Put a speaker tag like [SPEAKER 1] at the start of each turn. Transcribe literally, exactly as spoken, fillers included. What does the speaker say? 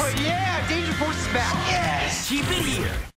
[SPEAKER 1] Oh, yeah! Danger Force is back!
[SPEAKER 2] Yes! Keep it here.